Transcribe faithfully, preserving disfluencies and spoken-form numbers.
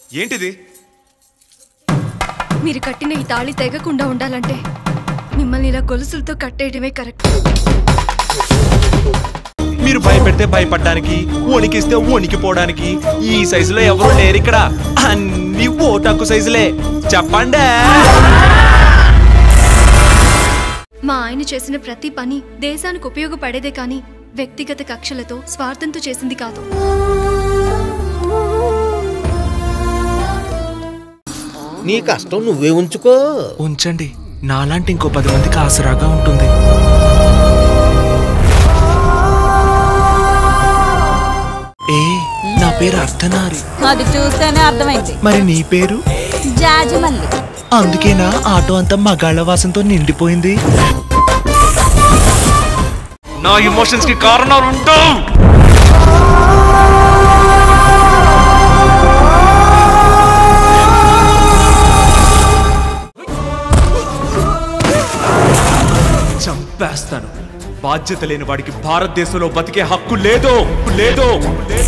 ఏంటిది? మీరు కట్టిన ఈ తాళి తెగకుండా ఉండాలంటే మిమ్మల్ని ఇలా గొలుసులతో కట్టేయడమే కరెక్ట్. మీరు భయపెడితే భయపడడానికి, వణికిస్తే వణికిపోవడానికి ఈ సైజులో ఎవరు లేరు ఇక్కడ. అన్ని ఓటాకు సైజులే. చెప్పండి. మా ఆయన చేసిన ప్రతి పని దేశానికి ఉపయోగపడేదే కానీ వ్యక్తిగత కక్షలతో స్వార్థంతో చేసింది కాదు. నీ కష్టం నువ్వే ఉంచుకో. ఉంచండి, నాలాంటి ఇంకో పది మందికి ఆసరాగా ఉంటుంది. ఏ నా పేరు అర్ధనారి. అది చూస్తేనే అర్థమైంది. మరి నీ పేరు? జాజిమల్లి. అందుకేనా ఆటో అంతా మగాళ్ళ వాసంతో నిండిపోయింది. నా ఎమోషన్స్ కి కారణాలు ఉంటావు. చంపేస్తాను. బాధ్యత లేని వాడికి భారతదేశంలో బతికే హక్కు లేదు లేదు